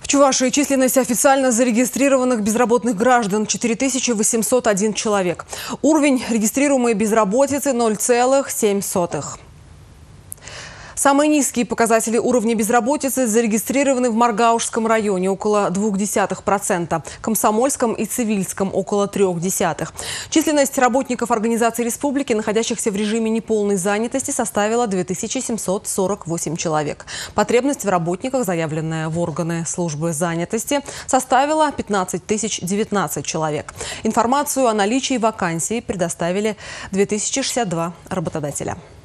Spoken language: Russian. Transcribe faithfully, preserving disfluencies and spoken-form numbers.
В Чувашии численность официально зарегистрированных безработных граждан – четыре тысячи восемьсот один человек. Уровень регистрируемой безработицы – ноль целых семь сотых. Самые низкие показатели уровня безработицы зарегистрированы в Маргаушском районе – около двух десятых процента, Комсомольском и Цивильском – около трех десятых. Численность работников организаций республики, находящихся в режиме неполной занятости, составила две тысячи семьсот сорок восемь человек. Потребность в работниках, заявленная в органы службы занятости, составила пятнадцать тысяч девятнадцать человек. Информацию о наличии вакансий предоставили две тысячи шестьдесят два работодателя.